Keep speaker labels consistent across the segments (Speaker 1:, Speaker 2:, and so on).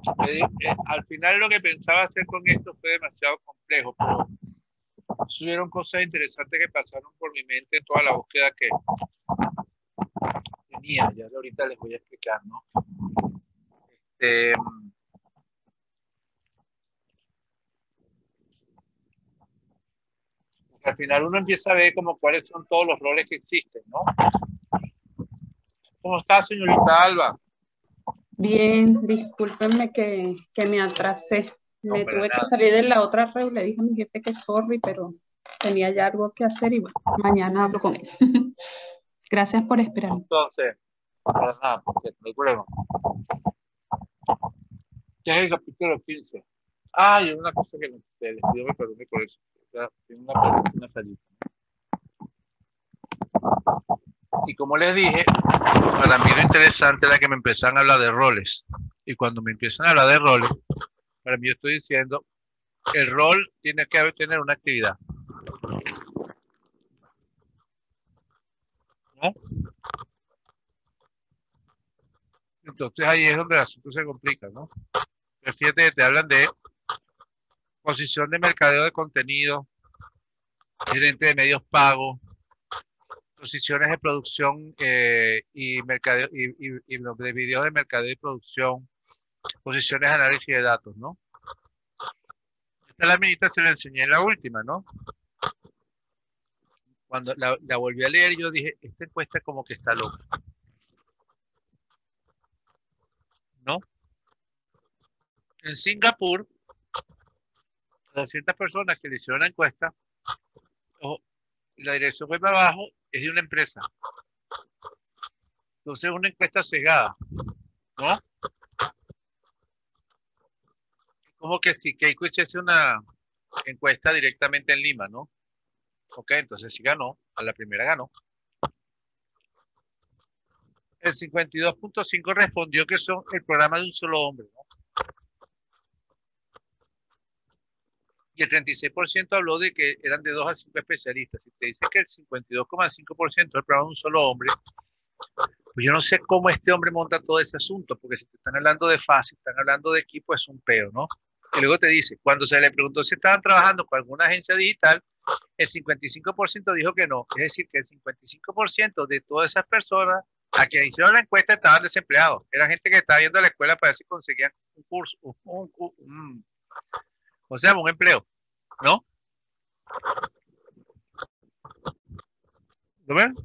Speaker 1: Al final lo que pensaba hacer con esto fue demasiado complejo, pero subieron cosas interesantes que pasaron por mi mente en toda la búsqueda que tenía. Ya ahorita les voy a explicar, ¿no? Eh, Al final uno empieza a ver como cuáles son todos los roles que existen, ¿no? ¿Cómo está, señorita Alba?
Speaker 2: Bien, discúlpenme que me atrasé.
Speaker 1: No,
Speaker 2: Me
Speaker 1: para
Speaker 2: tuve que
Speaker 1: nada.
Speaker 2: salir de la otra reunión. Le dije a mi jefe que sorry, pero tenía ya algo que hacer y bueno, mañana hablo con él. Gracias por esperar.
Speaker 1: Entonces, para nada, porque no hay problema. ¿Qué es el capítulo 15? Ah, y una cosa que les pido que perdone por eso. Tengo una salida. Y como les dije, para mí lo interesante era que me empezaran a hablar de roles. Y cuando me empiezan a hablar de roles, para mí yo estoy diciendo, el rol tiene que tener una actividad, ¿no? Entonces ahí es donde el asunto se complica, ¿no? Fíjate que te hablan de posición de mercadeo de contenido, gerente de medios pagos, posiciones de producción y mercadeo y de videos de mercadeo y producción, posiciones de análisis de datos, ¿no? Esta la minita se la enseñé en la última, ¿no? Cuando la volví a leer, yo dije, esta encuesta como que está loca, ¿no? En Singapur, 200 personas que le hicieron la encuesta, ojo, la dirección web abajo es de una empresa. Entonces es una encuesta cegada, ¿no? Como que si Keiko hiciese una encuesta directamente en Lima, ¿no? Ok, entonces sí ganó, a la primera ganó. El 52.5 respondió que son el programa de un solo hombre, ¿no? Y el 36% habló de que eran de 2 a 5 especialistas. Si te dice que el 52,5% es el programa de un solo hombre, pues yo no sé cómo este hombre monta todo ese asunto, porque si te están hablando de fácil, están hablando de equipo, es un peo, ¿no? Y luego te dice, cuando se le preguntó si estaban trabajando con alguna agencia digital, el 55% dijo que no. Es decir, que el 55% de todas esas personas a quienes hicieron la encuesta estaban desempleados. Era gente que estaba yendo a la escuela para ver si conseguían un curso, o sea, un empleo, ¿no? ¿Lo ven?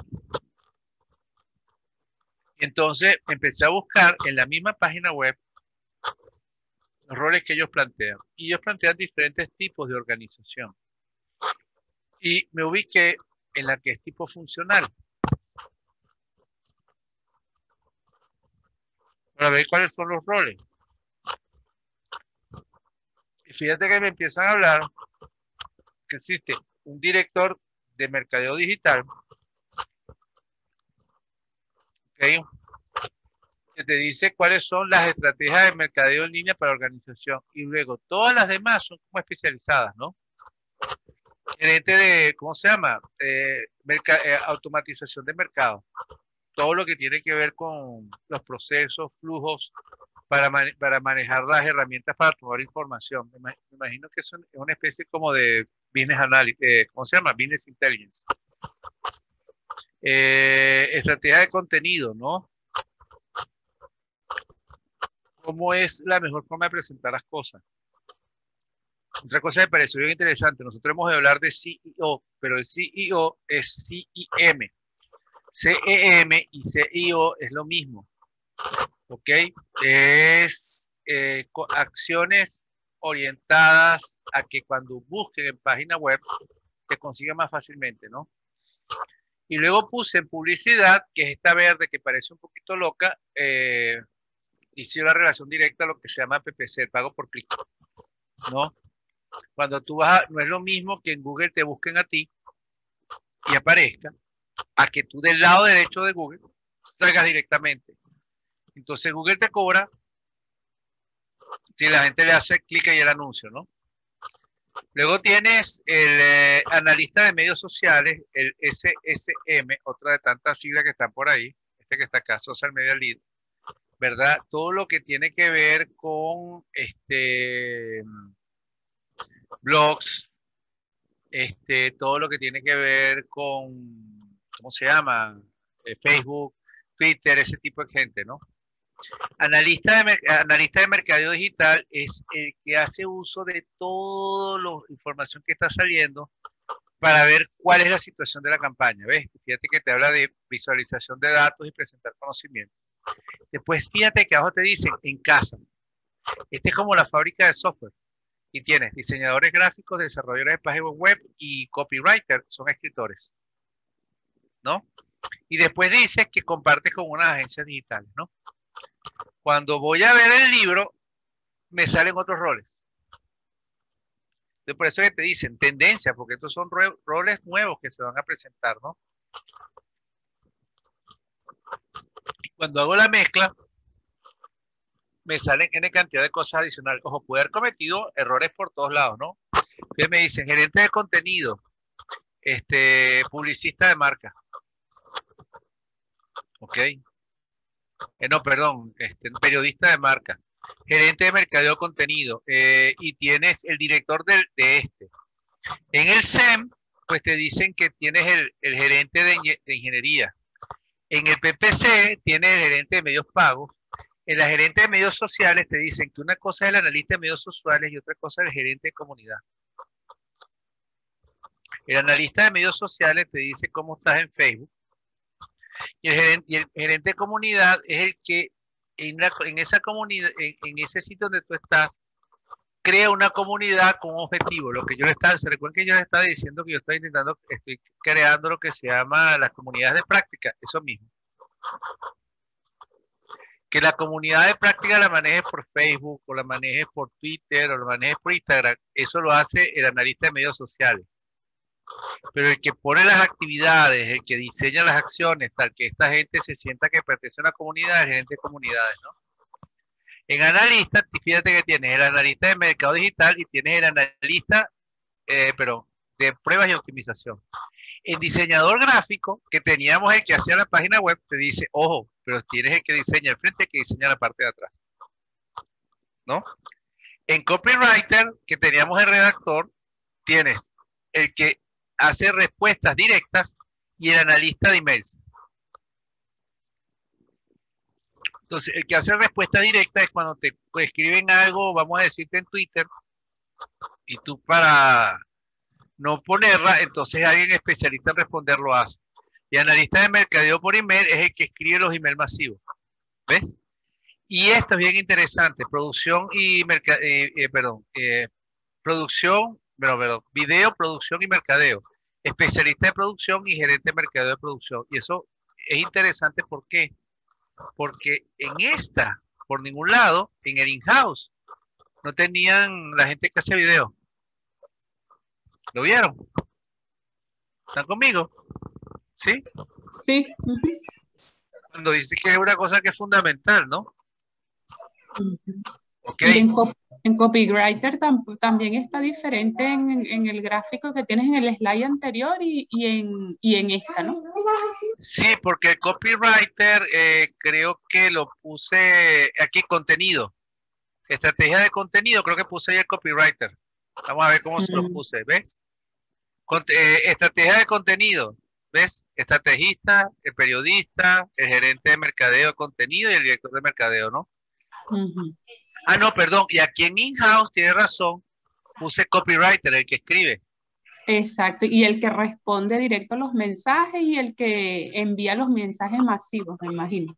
Speaker 1: Entonces empecé a buscar en la misma página web los roles que ellos plantean. Y ellos plantean diferentes tipos de organización. Y me ubiqué en la que es tipo funcional. Para ver cuáles son los roles. Y fíjate que me empiezan a hablar que existe un director de mercadeo digital, ¿okay? Que te dice cuáles son las estrategias de mercadeo en línea para organización. Y luego todas las demás son como especializadas, ¿no? Gerente de, ¿cómo se llama? Automatización de mercado. Todo lo que tiene que ver con los procesos, flujos, para manejar las herramientas para tomar información. Me imagino que es una especie como de business analysis, ¿cómo se llama? Business intelligence. Estrategia de contenido, ¿no? ¿Cómo es la mejor forma de presentar las cosas? Otra cosa que me pareció bien interesante, nosotros hemos de hablar de CEO, pero el CEO es CIM. CEM y CIO es lo mismo, ¿ok? Es acciones orientadas a que cuando busquen en página web te consigan más fácilmente, ¿no? Y luego puse en publicidad, que es esta verde que parece un poquito loca, hice una relación directa a lo que se llama PPC, pago por clic, ¿no? Cuando tú vas no es lo mismo que en Google te busquen a ti y aparezca, a que tú del lado derecho de Google salgas directamente. Entonces Google te cobra si la gente le hace clic ahí el anuncio, ¿no? Luego tienes el analista de medios sociales, el SSM, otra de tantas siglas que están por ahí, este que está acá, Social Media Lead, ¿verdad? Todo lo que tiene que ver con blogs, todo lo que tiene que ver con, ¿cómo se llama? Facebook, Twitter, ese tipo de gente, ¿no? Analista de mercadeo digital es el que hace uso de toda la información que está saliendo para ver cuál es la situación de la campaña. ¿Ves? Fíjate que te habla de visualización de datos y presentar conocimiento. Después, fíjate que abajo te dicen en casa. Este es como la fábrica de software. Y tienes diseñadores gráficos, desarrolladores de páginas web y copywriter, son escritores, ¿no? Y después dice que compartes con unas agencias digitales, ¿no? Cuando voy a ver el libro, me salen otros roles. Entonces, por eso que te dicen tendencia, porque estos son roles nuevos que se van a presentar, ¿no? Y cuando hago la mezcla, me salen N cantidad de cosas adicionales. Ojo, puede haber cometido errores por todos lados, ¿no? Entonces me dicen gerente de contenido, publicista de marca. ¿Ok? No, perdón, periodista de marca, gerente de mercadeo de contenido, y tienes el director de este. En el SEM, pues te dicen que tienes el gerente de ingeniería. En el PPC tienes el gerente de medios pagos. En la gerente de medios sociales te dicen que una cosa es el analista de medios sociales y otra cosa es el gerente de comunidad. El analista de medios sociales te dice cómo estás en Facebook. Y el gerente de comunidad es el que en esa comunidad, en ese sitio donde tú estás, crea una comunidad con un objetivo. Lo que yo le estaba, se recuerdan que yo les estaba diciendo que yo estoy creando lo que se llama las comunidades de práctica, eso mismo. Que la comunidad de práctica la manejes por Facebook, o la manejes por Twitter, o la manejes por Instagram, eso lo hace el analista de medios sociales. Pero el que pone las actividades, el que diseña las acciones, tal que esta gente se sienta que pertenece a una comunidad, es gerente de comunidades, ¿no? En analista, fíjate que tienes el analista de mercado digital y tienes el analista, de pruebas y optimización. El diseñador gráfico, que teníamos el que hacía la página web, te dice, ojo, pero tienes el que diseña el frente y el que diseña la parte de atrás, ¿no? En copywriter, que teníamos el redactor, tienes el que hace respuestas directas y el analista de emails. Entonces, el que hace respuesta directa es cuando te escriben algo, vamos a decirte en Twitter, y tú para no ponerla, entonces alguien especialista en responder lo hace. Y analista de mercadeo por email es el que escribe los emails masivos. ¿Ves? Y esto es bien interesante, producción y video, producción y mercadeo. Especialista de producción y gerente de mercadeo de producción. Y eso es interesante, ¿por qué? Porque por ningún lado, en el in-house, no tenían la gente que hace video. ¿Lo vieron? ¿Están conmigo? ¿Sí?
Speaker 2: Sí.
Speaker 1: Cuando dice que es una cosa que es fundamental, ¿no?
Speaker 2: Okay. Y en copywriter también está diferente en el gráfico que tienes en el slide anterior y en esta, ¿no?
Speaker 1: Sí, porque el copywriter creo que lo puse aquí, contenido. Estrategia de contenido, creo que puse ahí el copywriter. Vamos a ver cómo se lo puse, ¿ves? Estrategia de contenido, ¿ves? Estrategista, el periodista, el gerente de mercadeo de contenido y el director de mercadeo, ¿no? Ah, no, perdón. Y aquí en in-house, tiene razón, puse copywriter, el que escribe.
Speaker 2: Exacto. Y el que responde directo a los mensajes y el que envía los mensajes masivos, me imagino.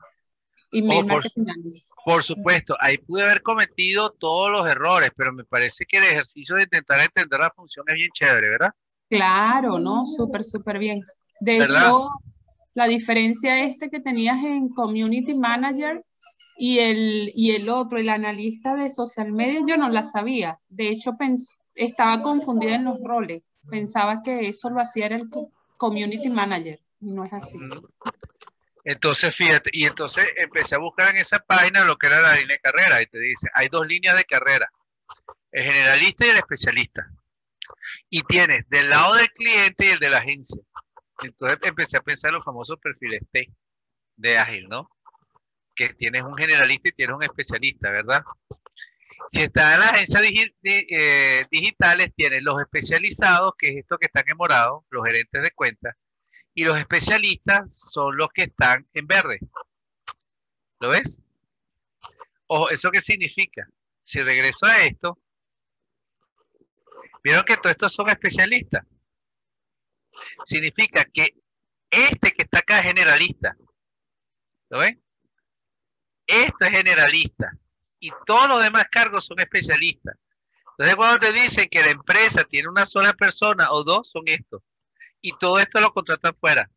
Speaker 1: Por supuesto, ahí pude haber cometido todos los errores, pero me parece que el ejercicio de intentar entender la función es bien chévere, ¿verdad?
Speaker 2: Claro, ¿no? Súper bien. De hecho, la diferencia que tenías en Community Manager y el otro, el analista de social media, yo no la sabía. De hecho, estaba confundida en los roles. Pensaba que eso lo hacía el Community Manager, y no es así.
Speaker 1: Entonces, fíjate, y entonces empecé a buscar en esa página lo que era la línea de carrera, y te dice, hay dos líneas de carrera, el generalista y el especialista. Y tienes del lado del cliente y el de la agencia. Entonces empecé a pensar en los famosos perfiles T de ágil, ¿no? que tienes un generalista y tienes un especialista, ¿verdad? Si estás en las agencias digitales, tienes los especializados, que es esto que están en morado, los gerentes de cuentas, y los especialistas son los que están en verde. ¿Lo ves? Ojo, ¿eso qué significa? Si regreso a esto, vieron que todos estos son especialistas. Significa que este que está acá es generalista. ¿Lo ven? Esto es generalista. Y todos los demás cargos son especialistas. Entonces, cuando te dicen que la empresa tiene una sola persona o dos, son estos. Y todo esto lo contratan fuera.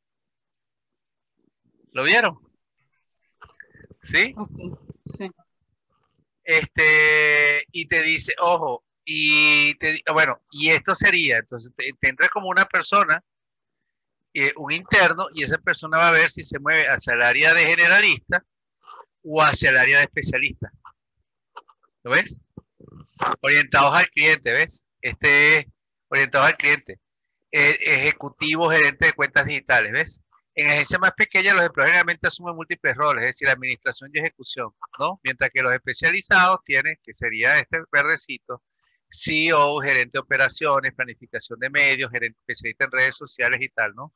Speaker 1: ¿Lo vieron? ¿Sí?
Speaker 2: Okay. Sí.
Speaker 1: Y te dice, ojo, bueno, y esto sería, entonces te entra como una persona, un interno, y esa persona va a ver si se mueve hacia el área de generalista o hacia el área de especialista. ¿Lo ves? Orientados al cliente, ¿ves? Este es orientados al cliente. Ejecutivo, gerente de cuentas digitales, ¿ves? En agencias más pequeñas los empleados generalmente asumen múltiples roles, es decir, administración y ejecución, ¿no? Mientras que los especializados tienen, que sería este verdecito, CEO, gerente de operaciones, planificación de medios, gerente especialista en redes sociales y tal, ¿no?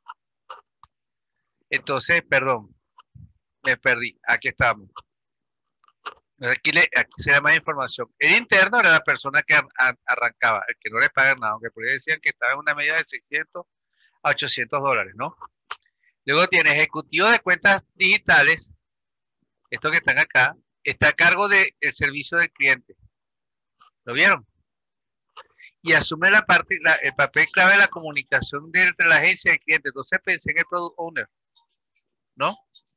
Speaker 1: Entonces, perdón, me perdí, aquí estamos. Aquí se da más información. El interno era la persona que arrancaba, el que no le pagan nada, aunque por ahí decían que estaba en una media de 600 a 800 dólares, ¿no? Luego tiene ejecutivo de cuentas digitales, estos que están acá, está a cargo del servicio del cliente. ¿Lo vieron? Y asume el papel clave de la comunicación entre la agencia y el cliente. Entonces pensé en el product owner, ¿no?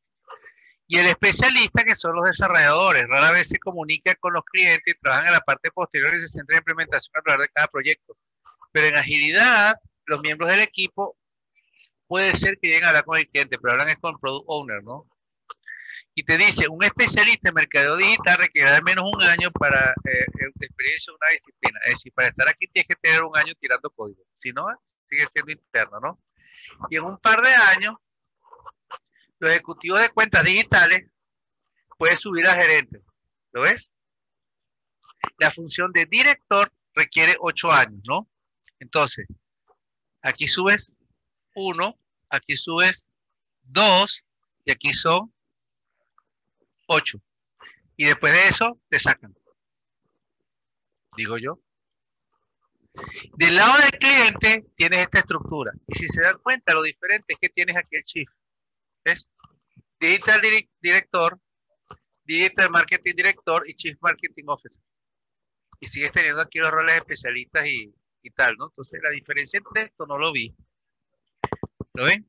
Speaker 1: Y el especialista, que son los desarrolladores, rara vez se comunican con los clientes y trabajan en la parte posterior y se centran en implementación a través de cada proyecto. Pero en agilidad, los miembros del equipo puede ser que lleguen a hablar con el cliente, pero hablan es con el product owner, ¿no? Y te dice, un especialista en mercadeo digital requiere al menos un año para de experiencia en una disciplina. Es decir, para estar aquí tienes que tener un año tirando código. Si no, sigue siendo interno, ¿no? Y en un par de años, los ejecutivos de cuentas digitales pueden subir a gerente. ¿Lo ves? La función de director requiere 8 años, ¿no? Entonces, aquí subes 1, aquí subes 2 y aquí son 8. Y después de eso, te sacan. Digo yo. Del lado del cliente, tienes esta estructura. Y si se dan cuenta, lo diferente es que tienes aquí el chief. ¿Ves? Digital Director, Digital Marketing Director y Chief Marketing Officer. Y sigues teniendo aquí los roles de especialistas y tal, ¿no? Entonces, la diferencia entre esto no lo vi. ¿Lo ven?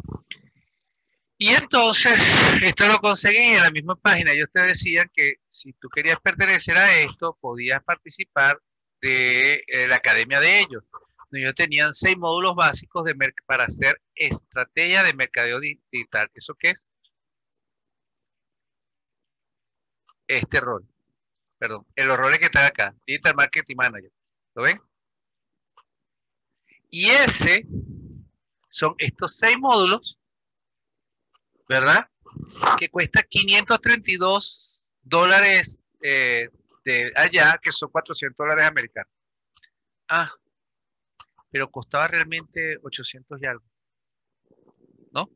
Speaker 1: Y entonces, esto lo conseguí en la misma página. Ellos te decían que si tú querías pertenecer a esto, podías participar de la academia de ellos. Ellos tenían 6 módulos básicos para hacer estrategia de mercadeo digital. ¿Eso qué es? Este rol. Perdón, en los roles que están acá. Digital Marketing Manager. ¿Lo ven? Y ese son estos 6 módulos, ¿verdad? Que cuesta 532 dólares de allá, que son 400 dólares americanos. Ah, pero costaba realmente 800 y algo, ¿no?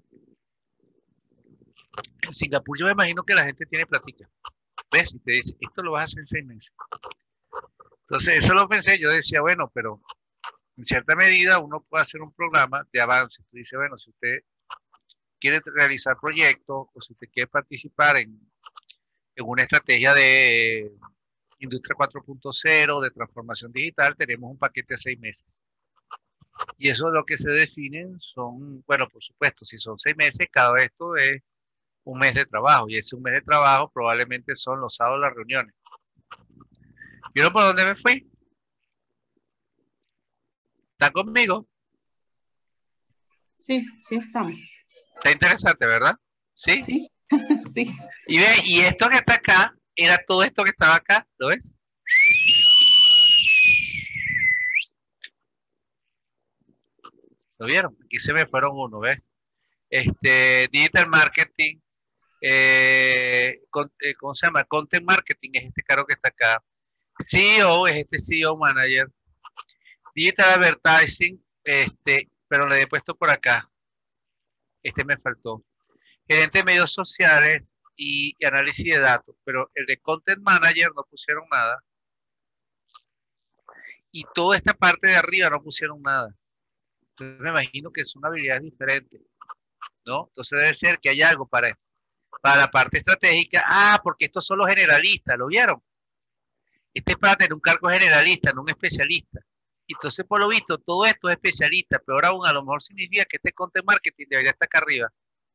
Speaker 1: En Singapur yo me imagino que la gente tiene platica. ¿Ves? Y te dice, esto lo vas a hacer en 6 meses. Entonces, eso lo pensé, yo decía, bueno, pero en cierta medida uno puede hacer un programa de avance. Tú dices, bueno, si usted quiere realizar proyectos o si usted quiere participar en una estrategia de Industria 4.0, de transformación digital, tenemos un paquete de 6 meses. Y eso es lo que se definen son, bueno, por supuesto, si son 6 meses, cada esto es un mes de trabajo. Y ese un mes de trabajo probablemente son los sábados las reuniones. ¿Vieron por dónde me fui? ¿Están conmigo?
Speaker 2: Sí, sí estamos.
Speaker 1: Está interesante, ¿verdad? ¿Sí?
Speaker 2: Sí, sí.
Speaker 1: Y ve, y esto que está acá, era todo esto que estaba acá, ¿lo ves? ¿Lo vieron? Aquí se me fueron uno, ¿ves? Digital Marketing, ¿Cómo se llama? Content Marketing es este cargo que está acá. CEO es este CEO Manager. Digital Advertising, pero le he puesto por acá. Este me faltó. Gerente de medios sociales y análisis de datos, pero el de Content Manager no pusieron nada. Y toda esta parte de arriba no pusieron nada. Entonces me imagino que son habilidades diferentes, ¿no? Entonces debe ser que hay algo para la parte estratégica. Ah, porque estos son los generalistas, ¿lo vieron? Este es para tener un cargo generalista, no un especialista. Entonces, por lo visto, todo esto es especialista, pero aún a lo mejor significa que este content marketing debería estar acá arriba,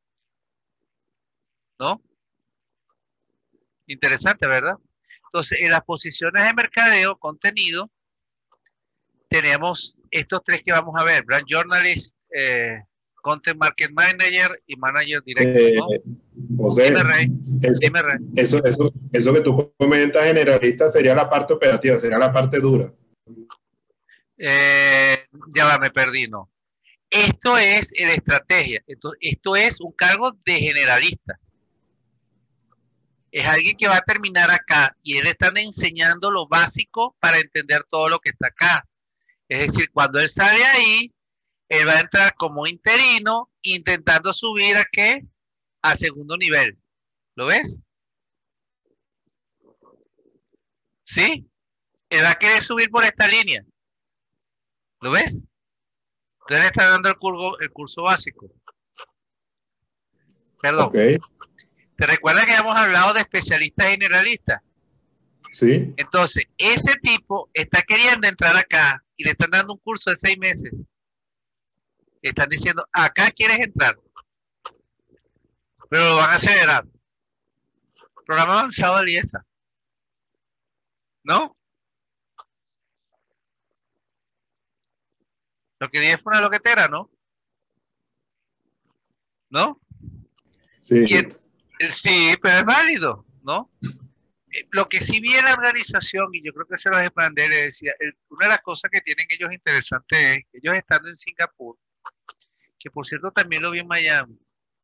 Speaker 1: ¿no? Interesante, ¿verdad? Entonces, en las posiciones de mercadeo, contenido, tenemos estos tres que vamos a ver: Brand Journalist, Content Market Manager y Manager Director, ¿no?
Speaker 3: José,
Speaker 1: Dime, Rey. Dime, Rey.
Speaker 3: Eso que tú comentas generalista sería la parte operativa, sería la parte dura.
Speaker 1: Ya va, me perdí, ¿no? Esto es la estrategia. Esto es un cargo de generalista. Es alguien que va a terminar acá y él está enseñando lo básico para entender todo lo que está acá. Es decir, cuando él sale ahí, él va a entrar como interino intentando subir a qué? A segundo nivel. ¿Lo ves? ¿Sí? Él va a querer subir por esta línea. ¿Lo ves? Entonces le está dando el curso básico. Perdón.
Speaker 3: Okay.
Speaker 1: ¿Te recuerdas que habíamos hablado de especialistas generalistas?
Speaker 3: Sí.
Speaker 1: Entonces, ese tipo está queriendo entrar acá y le están dando un curso de 6 meses. Le están diciendo, acá quieres entrar, pero lo van a acelerar. Programa avanzado de IESA. ¿No? Lo que dije fue una loquetera, ¿no? ¿No?
Speaker 3: Sí.
Speaker 1: Sí, pero es válido, ¿no? Lo que sí vi en la organización, y yo creo que se los expandé, le decía, una de las cosas que tienen ellos interesantes es que ellos estando en Singapur, que por cierto también lo vi en Miami,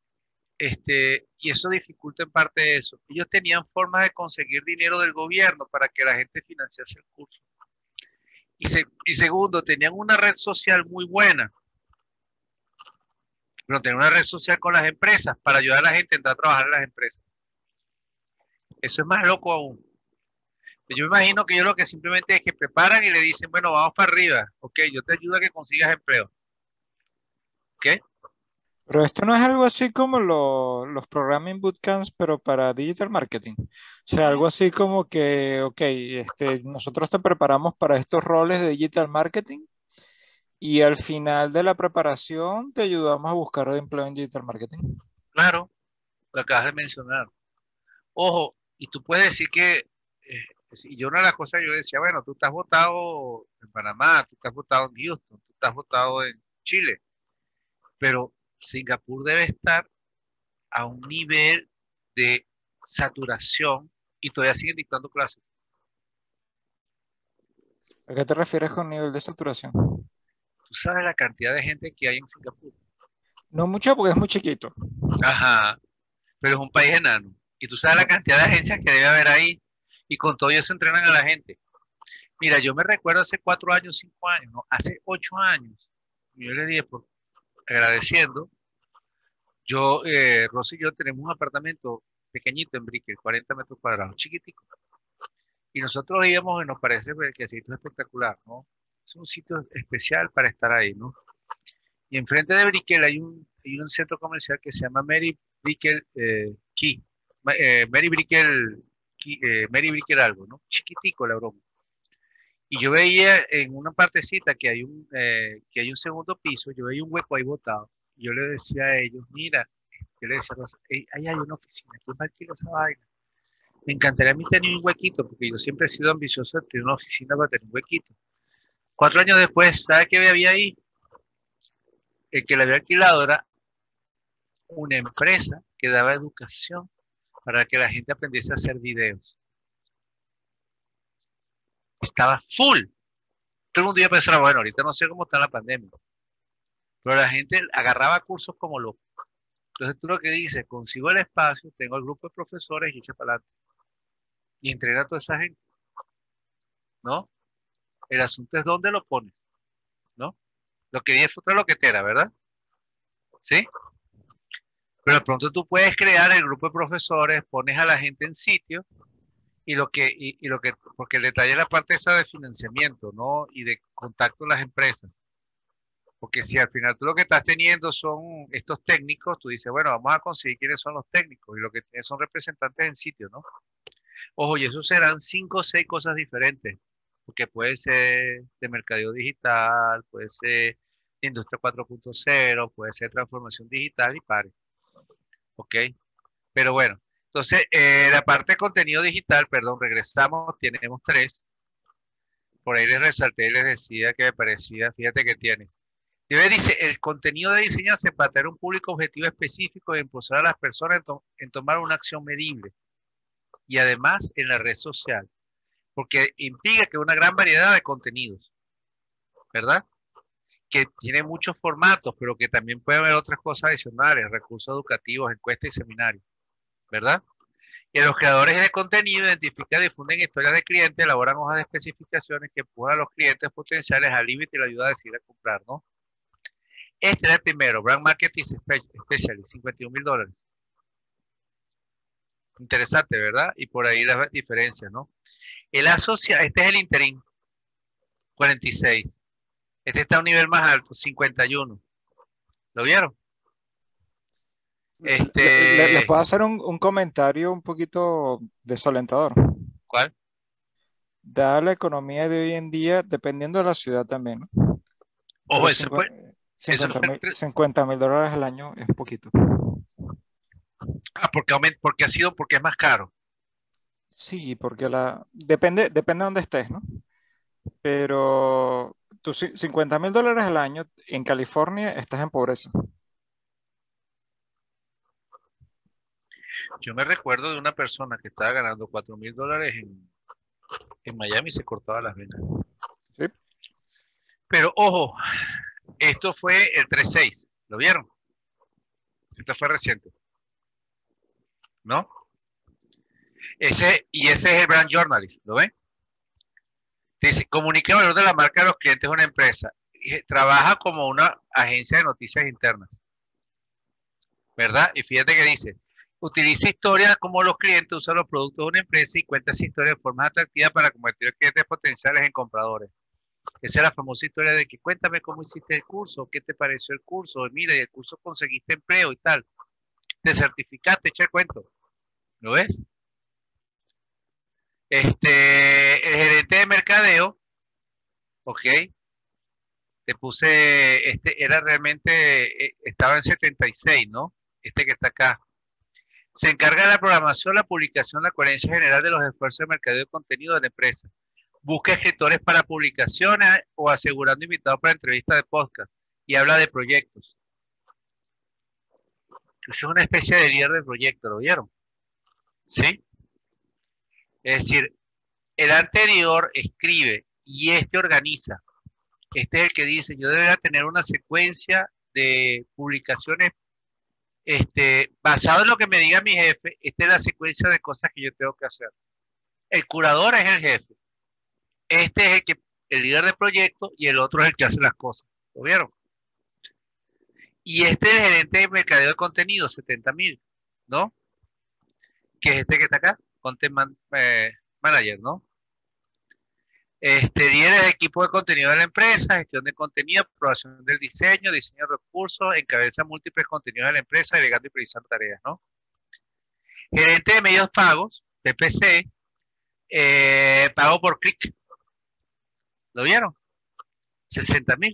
Speaker 1: y eso dificulta en parte eso. Ellos tenían formas de conseguir dinero del gobierno para que la gente financiase el curso. Y segundo, tenían una red social muy buena, pero tenían una red social con las empresas para ayudar a la gente a entrar a trabajar en las empresas. Eso es más loco aún. Yo me imagino que ellos lo que simplemente es que preparan y le dicen, bueno, vamos para arriba, ok, yo te ayudo a que consigas empleo. ¿Ok?
Speaker 4: Pero esto no es algo así como los programming bootcamps, pero para digital marketing. O sea, algo así como que, ok, nosotros te preparamos para estos roles de digital marketing y al final de la preparación te ayudamos a buscar empleo en digital marketing.
Speaker 1: Claro, lo acabas de mencionar. Ojo, y tú puedes decir que, y yo una de las cosas yo decía, bueno, tú estás votado en Panamá, tú estás votado en Houston, tú estás votado en Chile, pero Singapur debe estar a un nivel de saturación y todavía siguen dictando clases.
Speaker 4: ¿A qué te refieres con nivel de saturación?
Speaker 1: Tú sabes la cantidad de gente que hay en Singapur.
Speaker 4: No mucho porque es muy chiquito.
Speaker 1: Ajá, pero es un país enano. Y tú sabes la cantidad de agencias que debe haber ahí. Y con todo eso entrenan a la gente. Mira, yo me recuerdo hace 4 años, 5 años, no, hace 8 años. Yo le dije, agradeciendo. Rosy y yo tenemos un apartamento pequeñito en Brickell, 40 metros cuadrados, chiquitico. Y nosotros íbamos y nos parece que el sitio es espectacular, ¿no? Es un sitio especial para estar ahí, ¿no? Y enfrente de Brickell hay un centro comercial que se llama Mary Brickell Key. Mary Brickell Key, Mary Brickell algo, ¿no? Chiquitico la broma. Y yo veía en una partecita que hay un segundo piso, yo veía un hueco ahí botado. Yo le decía a ellos, mira, yo le decía, ahí hay una oficina, ¿quién va a alquilar esa vaina? Me encantaría a mí tener un huequito, porque yo siempre he sido ambicioso de tener una oficina para tener un huequito. 4 años después, ¿sabe qué había ahí? El que le había alquilado era una empresa que daba educación para que la gente aprendiese a hacer videos. Estaba full. Todo el mundo iba a pensar, bueno, ahorita no sé cómo está la pandemia, pero la gente agarraba cursos como locos. Entonces tú lo que dices, consigo el espacio, tengo el grupo de profesores y echa para adelante. Y entrena a toda esa gente, ¿no? El asunto es dónde lo pones, ¿no? Lo que dije fue otra loquetera, ¿verdad? ¿Sí? Pero de pronto tú puedes crear el grupo de profesores, pones a la gente en sitio porque el detalle es la parte esa de financiamiento, ¿no? Y de contacto con las empresas. Porque si al final tú lo que estás teniendo son estos técnicos, tú dices, bueno, vamos a conseguir quiénes son los técnicos y lo que tienes son representantes en sitio, ¿no? Ojo, y eso serán 5 o 6 cosas diferentes, porque puede ser de mercadeo digital, puede ser de industria 4.0, puede ser transformación digital y pare, ¿ok? Pero bueno, entonces la parte de contenido digital, perdón, regresamos, tenemos 3. Por ahí les resalté y les decía que me parecía, fíjate que tienes. Dice, el contenido de diseño hace para tener un público objetivo específico e impulsar a las personas en tomar una acción medible. Y además en la red social, porque implica que una gran variedad de contenidos, ¿verdad? Que tiene muchos formatos, pero que también puede haber otras cosas adicionales, recursos educativos, encuestas y seminarios, ¿verdad? Y los creadores de contenido identifican y difunden historias de clientes, elaboran hojas de especificaciones que empujan a los clientes potenciales al límite y la ayuda a decidir a comprar, ¿no? Este es el primero, Brand Marketing Specialist, $51,000. Interesante, ¿verdad? Y por ahí las diferencias, ¿no? Este es el interín, 46. Este está a un nivel más alto, 51. ¿Lo vieron?
Speaker 4: Les puedo hacer un comentario un poquito desalentador.
Speaker 1: ¿Cuál?
Speaker 4: Dada la economía de hoy en día, dependiendo de la ciudad también, ¿no?
Speaker 1: Ojo,
Speaker 4: Pero
Speaker 1: eso fue, eso fue
Speaker 4: $50,000 al año es poquito.
Speaker 1: porque es más caro.
Speaker 4: Sí, porque depende de dónde estés, ¿no? Pero $50,000 al año en California estás en pobreza.
Speaker 1: Yo me recuerdo de una persona que estaba ganando $4,000 en Miami y se cortaba las venas.
Speaker 4: Sí.
Speaker 1: Pero ojo, esto fue el 3.6, ¿lo vieron? Esto fue reciente, ¿no? Ese es el brand journalist, ¿lo ven? Dice, comunica el valor de la marca a los clientes de una empresa. Trabaja como una agencia de noticias internas, ¿verdad? Y fíjate que dice, utiliza historias como los clientes usan los productos de una empresa y cuenta esa historia de forma atractiva para convertir a clientes potenciales en compradores. Esa es la famosa historia de que cuéntame cómo hiciste el curso, qué te pareció el curso, mira, y el curso conseguiste empleo y tal. Te certificaste, echa el cuento. ¿Lo ves? El gerente de mercadeo, ok, te puse, era realmente, estaba en 76, ¿no? Este que está acá. Se encarga de la programación, la publicación, la coherencia general de los esfuerzos de mercadeo de contenido de la empresa. Busca escritores para publicaciones o asegurando invitados para entrevistas de podcast y habla de proyectos. Yo soy una especie de líder de proyecto, ¿lo vieron? ¿Sí? Es decir, el anterior escribe y este organiza. Este es el que dice, yo debería tener una secuencia de publicaciones basado en lo que me diga mi jefe. Esta es la secuencia de cosas que yo tengo que hacer. El curador es el jefe. Este es el líder de proyecto y el otro es el que hace las cosas. ¿Lo vieron? Y este es el gerente de mercadeo de contenido, 70,000, ¿no? Que es este que está acá, Content Manager, ¿no? Líderes de equipo de contenido de la empresa, gestión de contenido, aprobación del diseño, diseño de recursos, encabeza múltiples contenidos de la empresa, delegando y priorizando tareas, ¿no? Gerente de medios pagos, PPC, pago por clic. ¿Lo vieron? 60,000.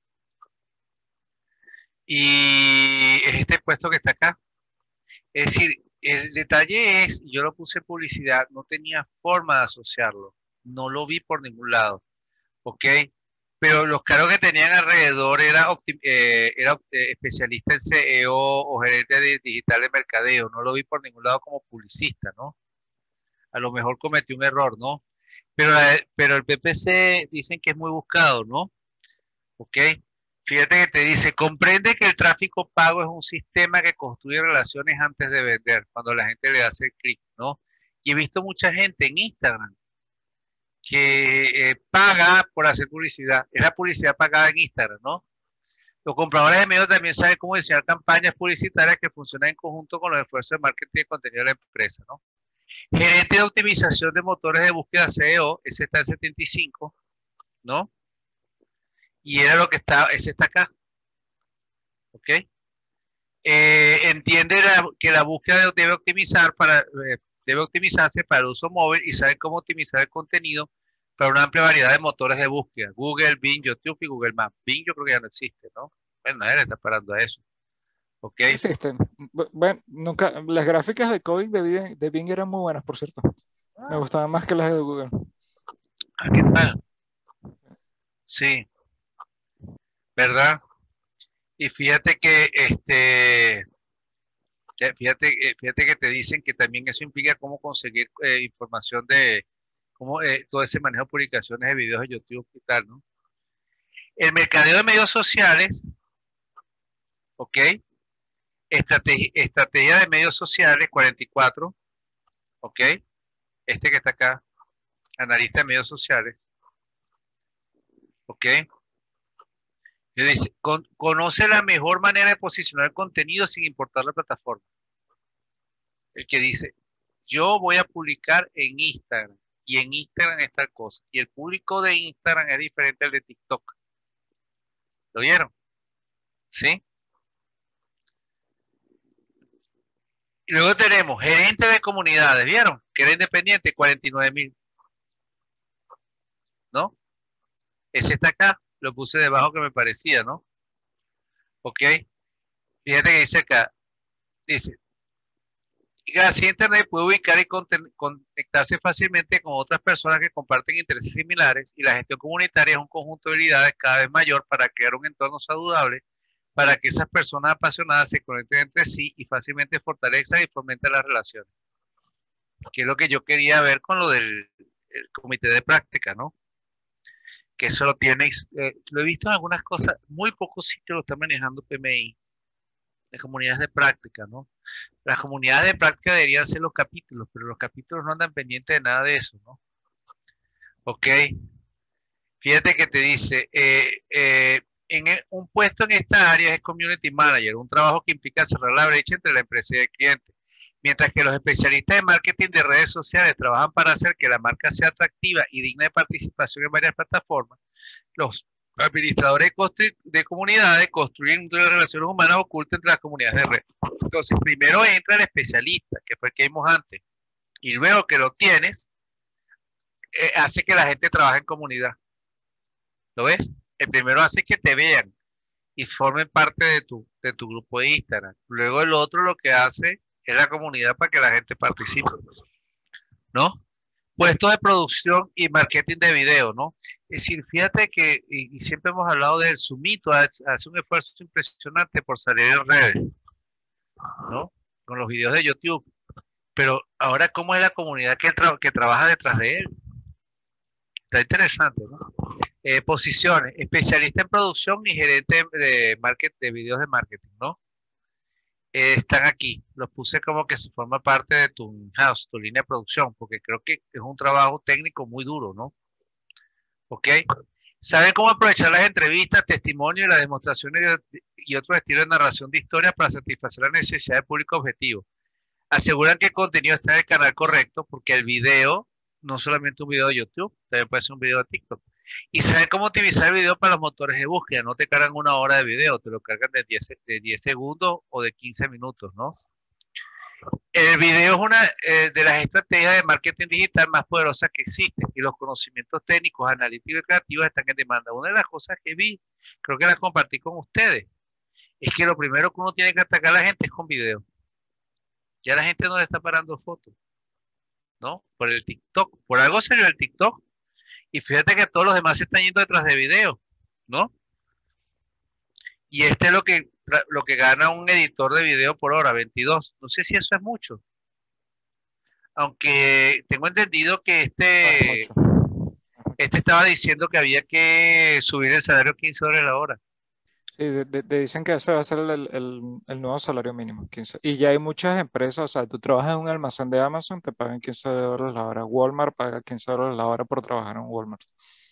Speaker 1: Y es este puesto que está acá. Es decir, el detalle es, yo lo puse en publicidad, no tenía forma de asociarlo. No lo vi por ningún lado. ¿Ok? Pero los cargos que tenían alrededor era especialista en CEO o gerente digital de mercadeo. No lo vi por ningún lado como publicista, ¿no? A lo mejor cometí un error, ¿no? Pero el PPC dicen que es muy buscado, ¿no? ¿Ok? Fíjate que te dice, comprende que el tráfico pago es un sistema que construye relaciones antes de vender, cuando la gente le hace clic, ¿no? Y he visto mucha gente en Instagram que paga por hacer publicidad. Es la publicidad pagada en Instagram, ¿no? Los compradores de medios también saben cómo diseñar campañas publicitarias que funcionan en conjunto con los esfuerzos de marketing y contenido de la empresa, ¿no? Gerente de optimización de motores de búsqueda SEO, ese está en 75, ¿no? Y era lo que está, ese está acá, ¿ok? Entiende que la búsqueda debe optimizarse para el uso móvil y sabe cómo optimizar el contenido para una amplia variedad de motores de búsqueda. Google, Bing, YouTube y Google Maps. Bing yo creo que ya no existe, ¿no? Bueno, nadie le está parando a eso. ¿Ok?
Speaker 4: Existen. Bueno, nunca, las gráficas de COVID de Bing eran muy buenas, por cierto. Me gustaban más que las de Google.
Speaker 1: ¿Qué tal? Sí, ¿verdad? Y fíjate que fíjate que te dicen que también eso implica cómo conseguir información de cómo todo ese manejo de publicaciones de videos de YouTube y tal, ¿no? El mercadeo de medios sociales, ¿ok? Estrategia de medios sociales, 44, ¿ok? Este que está acá, analista de medios sociales, ¿ok? Y dice, conoce la mejor manera de posicionar el contenido sin importar la plataforma. El que dice, yo voy a publicar en Instagram y en Instagram es tal cosa. Y el público de Instagram es diferente al de TikTok. ¿Lo vieron? ¿Sí? Y luego tenemos gerente de comunidades, ¿vieron? Que era independiente, 49,000. ¿No? Ese está acá, lo puse debajo que me parecía, ¿no? Ok. Fíjate que dice acá, dice, gracias a Internet puede ubicar y conectarse fácilmente con otras personas que comparten intereses similares y la gestión comunitaria es un conjunto de habilidades cada vez mayor para crear un entorno saludable para que esas personas apasionadas se conecten entre sí y fácilmente fortalezcan y fomenten las relaciones. Que es lo que yo quería ver con lo del comité de práctica, ¿no? Que eso lo tienes, lo he visto en algunas cosas, muy pocos sitios lo están manejando PMI, de comunidades de práctica, ¿no? Las comunidades de práctica deberían ser los capítulos, pero los capítulos no andan pendientes de nada de eso, ¿no? Ok. Fíjate que te dice, un puesto en esta área es Community Manager, un trabajo que implica cerrar la brecha entre la empresa y el cliente. Mientras que los especialistas de marketing de redes sociales trabajan para hacer que la marca sea atractiva y digna de participación en varias plataformas, los administradores de comunidades construyen una relaciones humanas ocultas entre las comunidades de red. Entonces, primero entra el especialista, que fue el que vimos antes, y luego que lo tienes, hace que la gente trabaje en comunidad. ¿Lo ves? El primero hace que te vean y formen parte de tu grupo de Instagram. Luego el otro lo que hace es la comunidad para que la gente participe, ¿no? Puestos de producción y marketing de video, ¿no? Es decir, fíjate que, y siempre hemos hablado de él, Sumito hace un esfuerzo impresionante por salir en redes, ¿no? Con los videos de YouTube. Pero ahora, ¿cómo es la comunidad que trabaja detrás de él? Está interesante, ¿no? Posiciones, especialista en producción y gerente de videos de marketing, ¿no? Están aquí, los puse como que se forma parte de tu house, tu línea de producción, porque creo que es un trabajo técnico muy duro, ¿no? ¿Ok? ¿Saben cómo aprovechar las entrevistas, testimonios y las demostraciones y otros estilos de narración de historias para satisfacer la necesidad del público objetivo? Aseguran que el contenido está en el canal correcto, porque el video, no solamente un video de YouTube, también puede ser un video de TikTok. Y saben cómo optimizar el video para los motores de búsqueda. No te cargan una hora de video, te lo cargan de 10 segundos o de 15 minutos, ¿no? El video es una de las estrategias de marketing digital más poderosas que existen y los conocimientos técnicos, analíticos y creativos están en demanda. Una de las cosas que vi, creo que las compartí con ustedes, es que lo primero que uno tiene que atacar a la gente es con video. Ya la gente no le está parando fotos, ¿no? Por el TikTok. Por algo salió el TikTok. Y fíjate que todos los demás se están yendo detrás de video, ¿no? Y este es lo que gana un editor de video por hora, 22. No sé si eso es mucho. Aunque tengo entendido que este estaba diciendo que había que subir el salario $15 la hora.
Speaker 4: Sí, dicen que ese va a ser el nuevo salario mínimo, 15. Y ya hay muchas empresas, o sea, tú trabajas en un almacén de Amazon, te pagan $15 la hora. Walmart paga $15 la hora por trabajar en Walmart.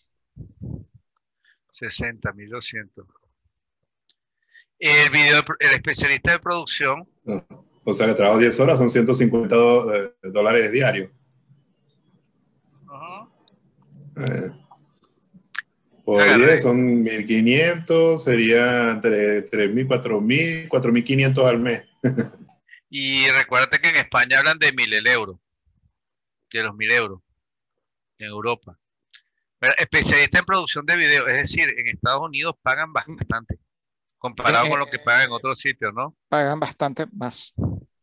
Speaker 1: 60.200. El especialista de producción,
Speaker 3: O sea que trabajo 10 horas, son $150 diarios.
Speaker 1: ajá,
Speaker 3: Por
Speaker 1: agarré.
Speaker 3: 10 son 1.500, sería entre 3.000, 4.000, 4.500 al mes.
Speaker 1: Y recuérdate que en España hablan de 1.000 el euro, de los 1.000 euros en Europa. Pero especialista en producción de video, es decir, en Estados Unidos pagan bastante, comparado con lo que pagan en otros sitios, ¿no?
Speaker 4: Pagan bastante más.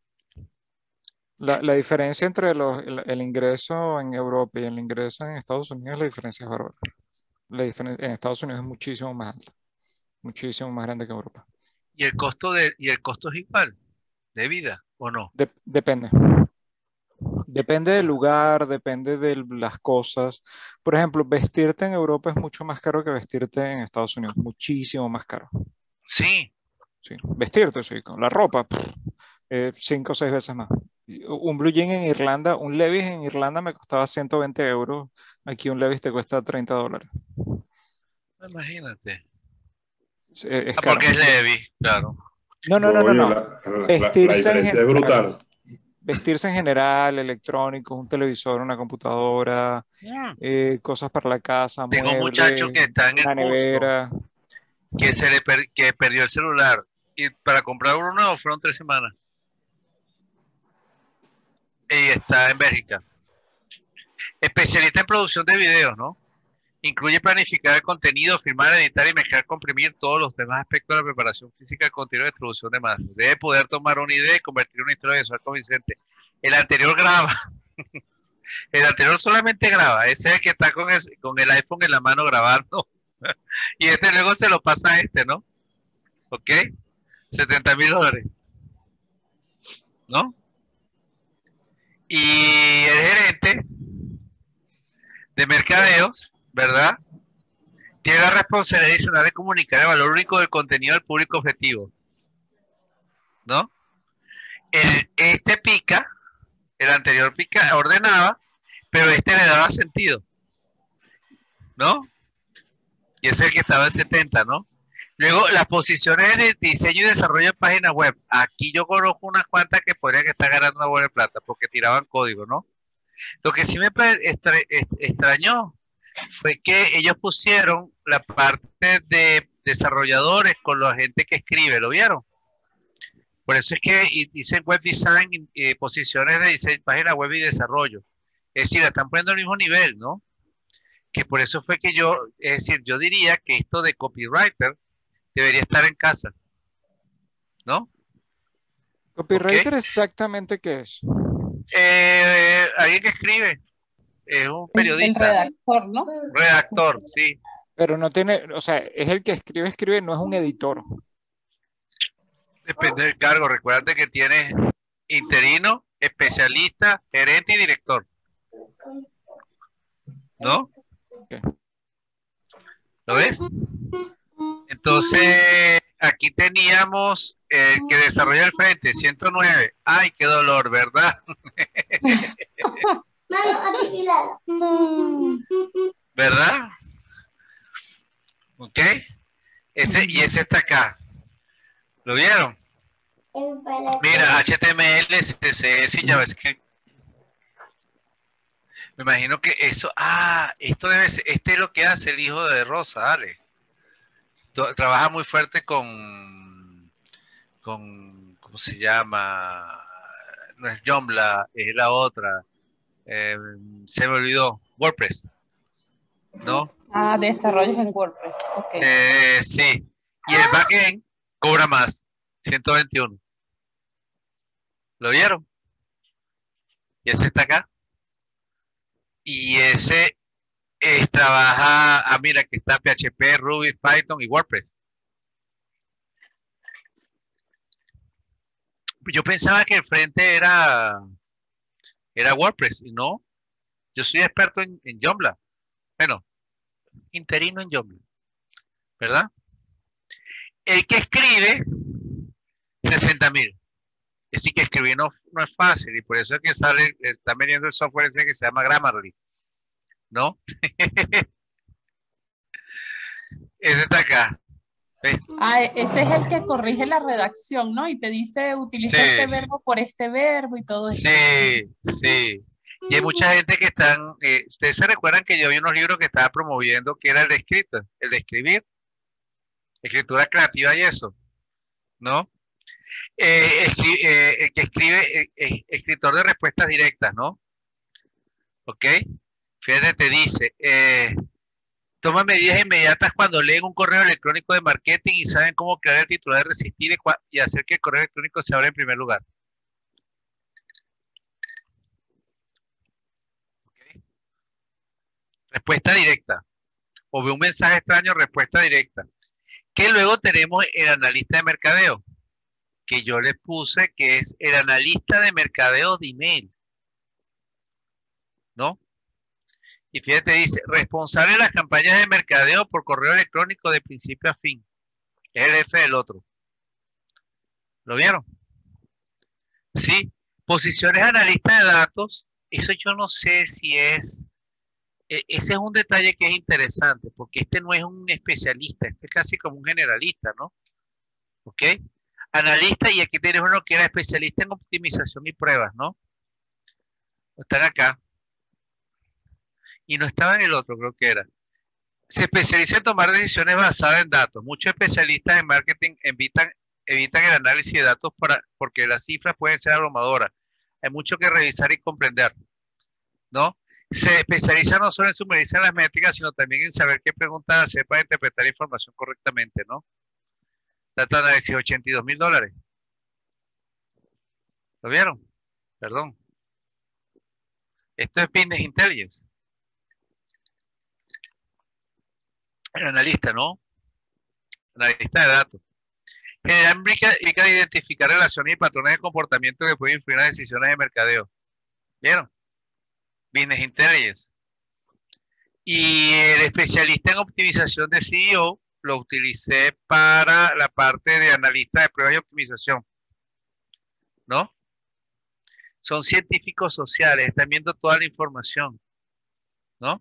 Speaker 4: La diferencia entre el ingreso en Europa y el ingreso en Estados Unidos, la diferencia es bárbara. En Estados Unidos es muchísimo más alta, muchísimo más grande que en Europa.
Speaker 1: Y el costo es igual de vida, ¿o no?
Speaker 4: Depende. Depende del lugar, depende de las cosas. Por ejemplo, vestirte en Europa es mucho más caro que vestirte en Estados Unidos, muchísimo más caro.
Speaker 1: Sí,
Speaker 4: Sí. Vestirte, sí, con la ropa, 5 o 6 veces más. Un blue jean en Irlanda, un Levi's en Irlanda me costaba 120 euros. Aquí un Levi's te cuesta $30.
Speaker 1: imagínate.
Speaker 4: Es caro.
Speaker 1: Porque es Levi, claro.
Speaker 4: No.
Speaker 3: Oye, la
Speaker 4: Vestirse en
Speaker 3: diferencia es brutal.
Speaker 4: Vestirse en general, electrónicos, un televisor, una computadora, cosas para la casa,
Speaker 1: Tengo un muchacho que
Speaker 4: muebles,
Speaker 1: está en el
Speaker 4: una
Speaker 1: curso
Speaker 4: nevera.
Speaker 1: que perdió el celular y para comprar uno nuevo fueron 3 semanas. Y está en Bélgica. Especialista en producción de videos, ¿no? Incluye planificar el contenido, filmar, editar y mezclar, comprimir todos los demás aspectos de la preparación física, el contenido de distribución de masas. Debe poder tomar una idea y convertir una historia visual convincente. El anterior graba. El anterior solamente graba. Ese es el que está con el iPhone en la mano grabando. Y este luego se lo pasa a este, ¿no? ¿Ok? $70.000, ¿no? Y el gerente de mercadeos, ¿verdad? Tiene la responsabilidad adicional de comunicar el valor único del contenido al público objetivo, ¿no? Este pica, el anterior pica, ordenaba, pero este le daba sentido, ¿no? Y ese es el que estaba en 70, ¿no? Luego, las posiciones de diseño y desarrollo de páginas web. Aquí yo conozco unas cuantas que podrían estar ganando una buena plata porque tiraban código, ¿no? Lo que sí me extrañó fue que ellos pusieron la parte de desarrolladores con la gente que escribe, ¿lo vieron? Por eso es que dicen web design, posiciones de diseño, página web y desarrollo. Es decir, la están poniendo al mismo nivel, ¿no? Que por eso fue que es decir, yo diría que esto de copywriter debería estar en casa, ¿no?
Speaker 4: Copywriter,
Speaker 1: ¿Okay?
Speaker 4: exactamente qué es.
Speaker 1: Alguien que escribe, es un
Speaker 2: El
Speaker 1: periodista.
Speaker 2: redactor, ¿no?
Speaker 1: Redactor, sí.
Speaker 4: Pero no tiene, o sea, es el que escribe, no es un editor.
Speaker 1: Depende del cargo. Recuerda que tienes interino, especialista, gerente y director, ¿no?
Speaker 4: Okay.
Speaker 1: ¿Lo ves? Entonces, aquí teníamos el que desarrolla el frente, 109. Ay, qué dolor, ¿verdad? ¿Verdad? ¿Ok? Y ese está acá. ¿Lo vieron? Mira, HTML, CSS y JavaScript. Me imagino que eso, esto debe ser, este es lo que hace el hijo de Rosa, dale. Trabaja muy fuerte ¿cómo se llama? No es Joomla, es la otra. Se me olvidó, WordPress, ¿no?
Speaker 2: Desarrollos en WordPress, ok.
Speaker 1: Sí. Y el backend cobra más, 121. ¿Lo vieron? Y ese está acá. Y ese trabaja, mira, que está PHP, Ruby, Python y WordPress. Yo pensaba que el frente era WordPress, y no. Yo soy experto en Joomla. Bueno, interino en Joomla, ¿verdad? El que escribe, 60.000. Es decir, que escribir no es fácil y por eso es que está vendiendo el software ese que se llama Grammarly, ¿no? Ese está acá. ¿Ves?
Speaker 2: Ese es el que corrige la redacción, ¿no? Y te dice, utiliza
Speaker 1: Sí.
Speaker 2: este verbo por este verbo y todo eso.
Speaker 1: Sí, sí. Y hay mucha gente que están, ustedes se recuerdan que yo vi unos libros que estaba promoviendo que era el de escrito, el de escribir, escritura creativa y eso, ¿no? El que escribe, escritor de respuestas directas, ¿no? ¿Ok? Fíjate, te dice, toma medidas inmediatas cuando leen un correo electrónico de marketing y saben cómo crear el titular de resistir y hacer que el correo electrónico se abra en primer lugar. ¿Ok? Respuesta directa. O ve un mensaje extraño, respuesta directa. Que luego tenemos el analista de mercadeo, que yo les puse que es el analista de mercadeo de email, ¿no? Y fíjate, dice, responsable de las campañas de mercadeo por correo electrónico de principio a fin. Es el jefe del otro. ¿Lo vieron? Sí. Posiciones analista de datos, eso yo no sé si es... Ese es un detalle que es interesante, porque este no es un especialista, este es casi como un generalista, ¿no? ¿Ok? Analista, y aquí tienes uno que era especialista en optimización y pruebas, ¿no? Están acá. Y no estaba en el otro, creo que era. Se especializa en tomar decisiones basadas en datos. Muchos especialistas en marketing evitan el análisis de datos porque las cifras pueden ser abrumadoras. Hay mucho que revisar y comprender, ¿no? Se especializa no solo en sumergirse en las métricas, sino también en saber qué preguntas hacer para interpretar la información correctamente, ¿no? Data análisis, $82,000. ¿Lo vieron? Perdón. Esto es Business Intelligence. El analista, ¿no? Analista de datos. General implica identificar relaciones y patrones de comportamiento que pueden influir en las decisiones de mercadeo. ¿Vieron? Business Intelligence. Y el especialista en optimización de CEO lo utilicé para la parte de analista de pruebas y optimización, ¿no? Son científicos sociales, están viendo toda la información, ¿no?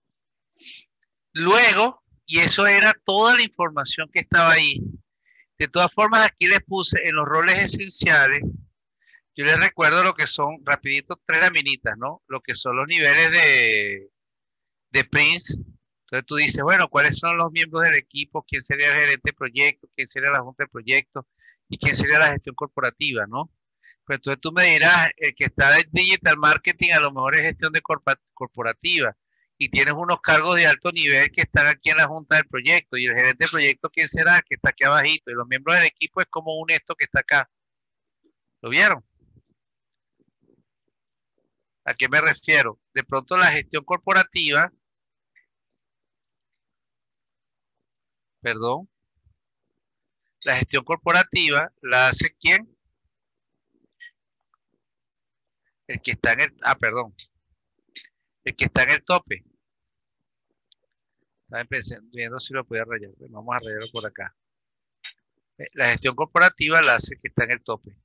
Speaker 1: Luego, y eso era toda la información que estaba ahí. De todas formas, aquí les puse en los roles esenciales, yo les recuerdo lo que son, rapidito, 3 laminitas, ¿no? Lo que son los niveles de Prince. Entonces tú dices, bueno, ¿cuáles son los miembros del equipo? ¿Quién sería el gerente de proyecto? ¿Quién sería la junta de proyecto? ¿Y quién sería la gestión corporativa, no? Pues entonces tú me dirás, el que está en digital marketing a lo mejor es gestión de corporativa y tienes unos cargos de alto nivel que están aquí en la junta del proyecto y el gerente de proyecto, ¿quién será? El que está aquí abajito y los miembros del equipo es como un esto que está acá. ¿Lo vieron? ¿A qué me refiero? De pronto la gestión corporativa, perdón, la gestión corporativa la hace ¿quién? El que está en el, perdón, el que está en el tope. Estaba viendo si lo podía rayar. Bueno, vamos a rayarlo por acá. La gestión corporativa la hace el que está en el tope.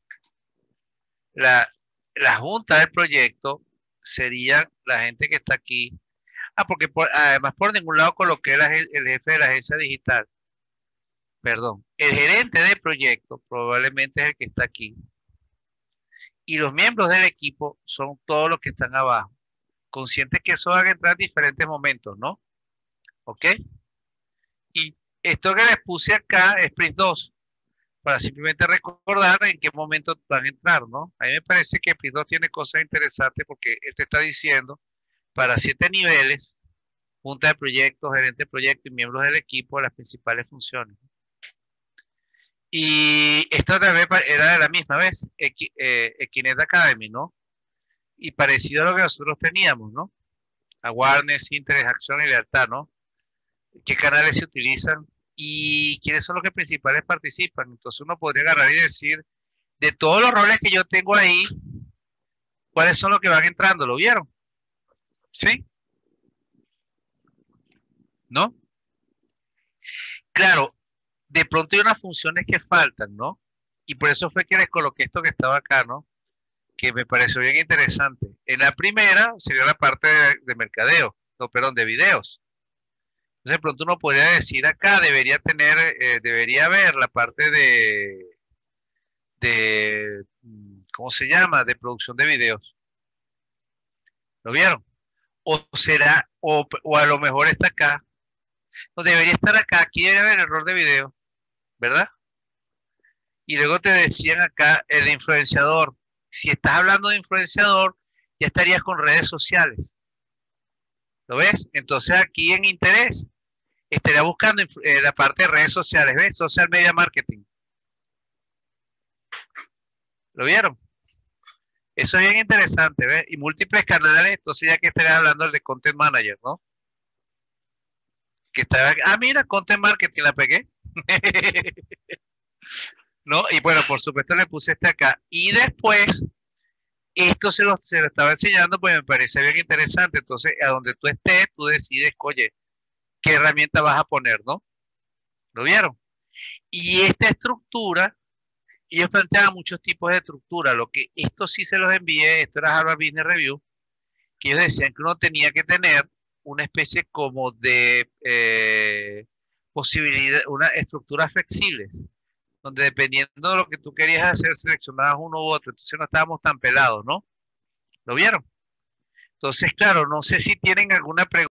Speaker 1: La junta del proyecto sería la gente que está aquí. Porque además por ningún lado coloqué el jefe de la agencia digital. Perdón, el gerente de proyecto probablemente es el que está aquí. Y los miembros del equipo son todos los que están abajo. Conscientes que eso van a entrar en diferentes momentos, ¿no? ¿Ok? Y esto que les puse acá es Sprint 2, para simplemente recordar en qué momento van a entrar, ¿no? A mí me parece que Sprint 2 tiene cosas interesantes porque él te está diciendo para 7 niveles, junta de proyectos, gerente de proyecto y miembros del equipo, las principales funciones. Y esto también era de la misma vez, Equinet Academy, ¿no? Y parecido a lo que nosotros teníamos, ¿no? Awareness, interés, acción y lealtad, ¿no? ¿Qué canales se utilizan? Y quiénes son los que principales participan. Entonces uno podría agarrar y decir, de todos los roles que yo tengo ahí, ¿cuáles son los que van entrando? ¿Lo vieron? ¿Sí? ¿No? Claro, de pronto hay unas funciones que faltan, ¿no? Y por eso fue que les coloqué esto que estaba acá, ¿no? Que me pareció bien interesante. En la primera sería la parte de mercadeo, no, perdón, de videos. Entonces, de pronto uno podría decir acá, debería haber la parte ¿cómo se llama? De producción de videos. ¿Lo vieron? O será, o a lo mejor está acá. No, debería estar acá. Aquí debe haber error de video, ¿verdad? Y luego te decían acá el influenciador. Si estás hablando de influenciador, ya estarías con redes sociales. ¿Lo ves? Entonces aquí en interés estaría buscando la parte de redes sociales, ¿ves? Social media marketing. ¿Lo vieron? Eso es bien interesante, ¿ves? Y múltiples canales, entonces ya que estaría hablando del de Content Manager, ¿no? Que estaba, mira, Content Marketing, la pegué. ¿No? Y bueno, por supuesto le puse este acá. Y después, esto se lo estaba enseñando, pues me parece bien interesante. Entonces, a donde tú estés, tú decides, oye, qué herramienta vas a poner, ¿no? ¿Lo vieron? Y esta estructura, ellos planteaban muchos tipos de estructura. Lo que esto sí se los envié, esto era Harvard Business Review, que ellos decían que uno tenía que tener una especie como de posibilidad, una estructura flexible, donde dependiendo de lo que tú querías hacer, seleccionabas uno u otro. Entonces no estábamos tan pelados, ¿no? ¿Lo vieron? Entonces, claro, no sé si tienen alguna pregunta.